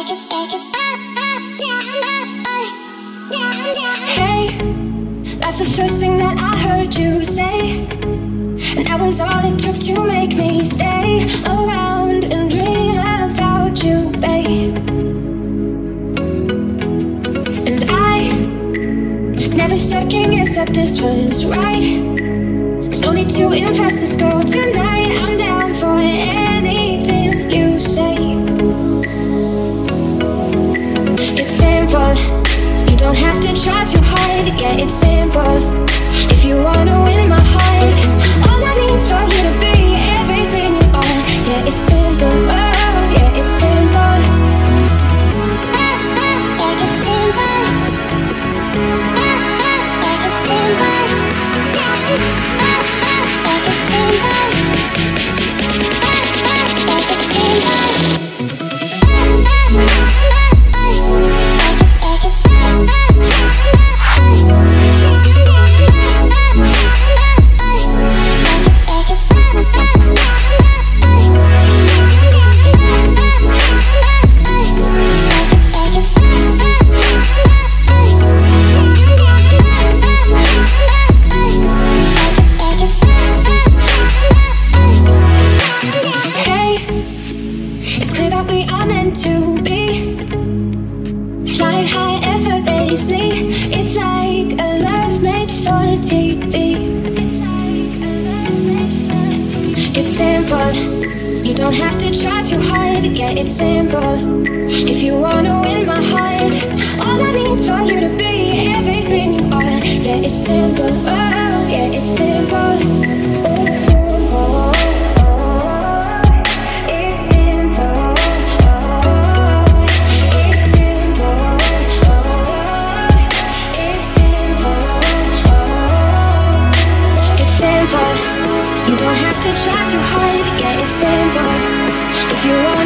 Hey, that's the first thing that I heard you say, and that was all it took to make me stay around and dream about you, babe. And I never second-guessed that this was right. There's no need to impress this girl tonight. I'm down for anything you say. It's simple, you don't have to try too hard. Yeah, it's simple, if you wanna win my heart. All I need's for you to be everything you are. Yeah, it's simple, oh, yeah, it's simple. Yeah, it's simple. Yeah, it's simple. Yeah, it's simple. Yeah, it's simple. It's like a love made for TV. It's like a love made for TV. It's simple, you don't have to try too hard. Yeah, it's simple, if you wanna win my heart. All I need's for you to be everything you are. Yeah, it's simple, oh, yeah, it's simple. You don't have to try too hard, yeah, it's simple, if you want